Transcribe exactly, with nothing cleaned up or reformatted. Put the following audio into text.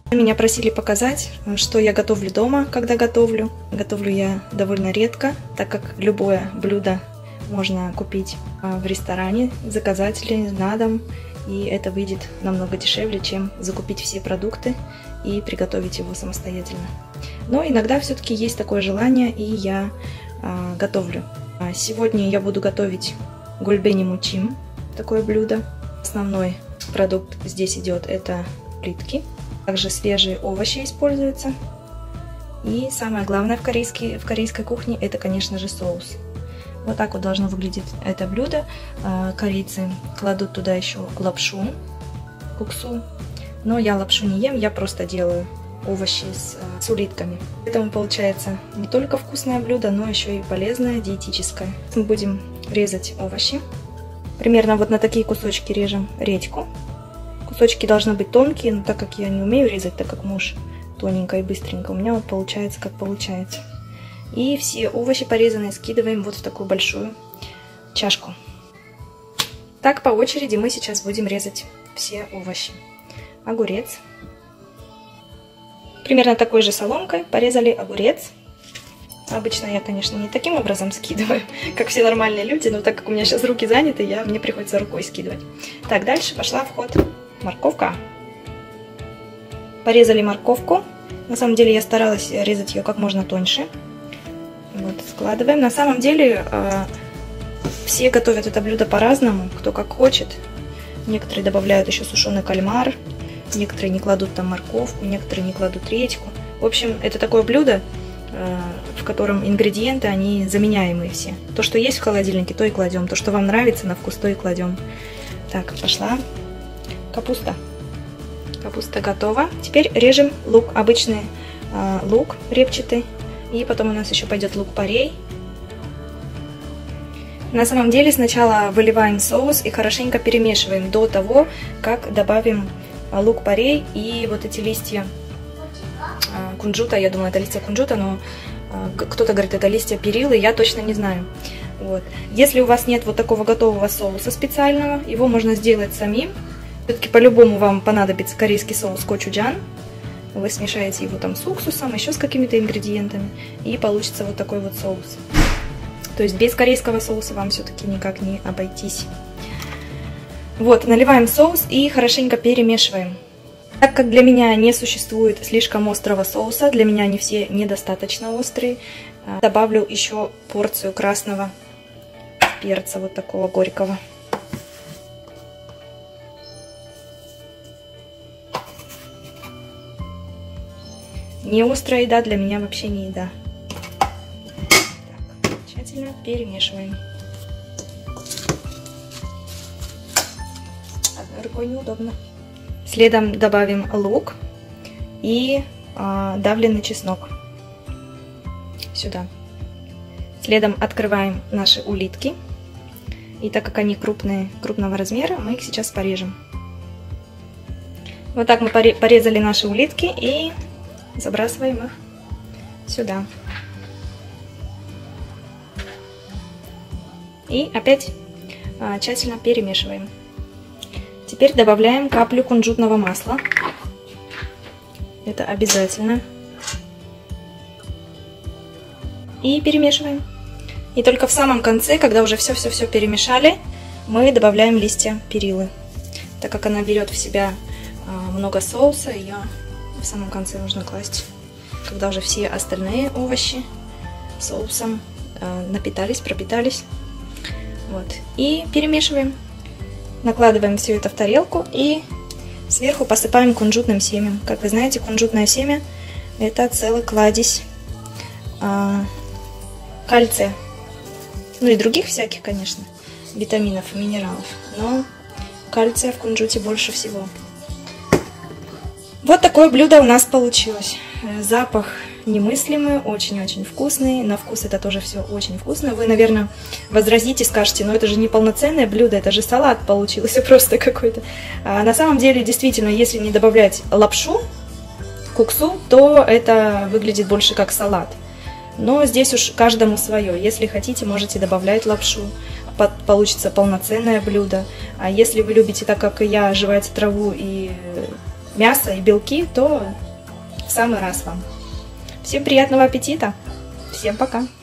Меня просили показать, что я готовлю дома, когда готовлю. Готовлю я довольно редко, так как любое блюдо можно купить в ресторане, заказать ли на дом. И это выйдет намного дешевле, чем закупить все продукты и приготовить его самостоятельно. Но иногда все-таки есть такое желание, и я а, готовлю. Сегодня я буду готовить гульбени мучим, такое блюдо. Основной продукт здесь идет это плитки. Также свежие овощи используются. И самое главное в, корейской, в корейской кухне это, конечно же, соус. Вот так вот должно выглядеть это блюдо. Корейцы кладут туда еще лапшу, куксу. Но я лапшу не ем, я просто делаю овощи с, с улитками. Поэтому получается не только вкусное блюдо, но еще и полезное, диетическое. Мы будем резать овощи. Примерно вот на такие кусочки режем редьку. Кусочки должны быть тонкие, но так как я не умею резать, так как муж тоненько и быстренько, у меня вот получается как получается. И все овощи порезанные скидываем вот в такую большую чашку. Так по очереди мы сейчас будем резать все овощи. Огурец. Примерно такой же соломкой порезали огурец. Обычно я, конечно, не таким образом скидываю, как все нормальные люди, но так как у меня сейчас руки заняты, я, мне приходится рукой скидывать. Так, дальше пошла в ход морковка. Порезали морковку. На самом деле я старалась резать ее как можно тоньше. Вот, складываем. На самом деле э, все готовят это блюдо по-разному, кто как хочет. Некоторые добавляют еще сушеный кальмар, некоторые не кладут там морковку, некоторые не кладут редьку. В общем, это такое блюдо, э, в котором ингредиенты, они заменяемые все. То, что есть в холодильнике, то и кладем. То, что вам нравится на вкус, то и кладем. Так, пошла капуста. Капуста готова. Теперь режем лук, обычный э, лук репчатый. И потом у нас еще пойдет лук-порей. На самом деле сначала выливаем соус и хорошенько перемешиваем до того, как добавим лук-порей и вот эти листья кунжута. Я думаю, это листья кунжута, но кто-то говорит, это листья перилы, я точно не знаю. Вот. Если у вас нет вот такого готового соуса специального, его можно сделать самим. Все-таки по-любому вам понадобится корейский соус кочуджан. Вы смешаете его там с уксусом, еще с какими-то ингредиентами, и получится вот такой вот соус. То есть без корейского соуса вам все-таки никак не обойтись. Вот, наливаем соус и хорошенько перемешиваем. Так как для меня не существует слишком острого соуса, для меня они все недостаточно острые, добавлю еще порцию красного перца, вот такого горького. Не острая еда для меня вообще не еда. Так, тщательно перемешиваем. Одной рукой неудобно. Следом добавим лук и а, давленый чеснок. Сюда. Следом открываем наши улитки. И так как они крупные, крупного размера, мы их сейчас порежем. Вот так мы порезали наши улитки и забрасываем их сюда. И опять а, тщательно перемешиваем. Теперь добавляем каплю кунжутного масла. Это обязательно. И перемешиваем. И только в самом конце, когда уже все-все-все перемешали, мы добавляем листья перилы. Так как она берет в себя а, много соуса, ее в самом конце нужно класть, когда уже все остальные овощи соусом э, напитались, пропитались. Вот. И перемешиваем. Накладываем все это в тарелку и сверху посыпаем кунжутным семенем. Как вы знаете, кунжутное семя это целый кладезь э, кальция. Ну и других всяких, конечно, витаминов и минералов. Но кальция в кунжуте больше всего. Вот такое блюдо у нас получилось. Запах немыслимый, очень-очень вкусный. На вкус это тоже все очень вкусно. Вы, наверное, возразите, скажете, но это же не полноценное блюдо, это же салат получился просто какой-то. А на самом деле, действительно, если не добавлять лапшу, куксу, то это выглядит больше как салат. Но здесь уж каждому свое. Если хотите, можете добавлять лапшу. Получится полноценное блюдо. А если вы любите, так как и я, жевать траву и мясо и белки, то в самый раз вам. Всем приятного аппетита. Всем пока.